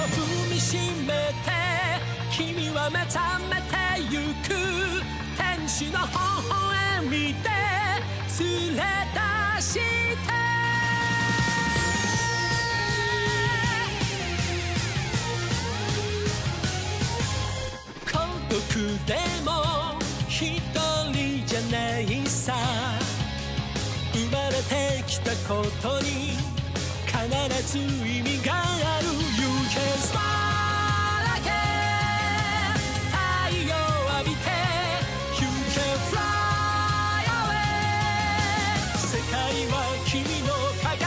踏みしめて君は目覚めてゆく天使の微笑みで連れ出して孤独でも一人じゃないさ生まれてきたことに必ず意味がある You can smile again 太陽浴びて You can fly away 世界は君の輝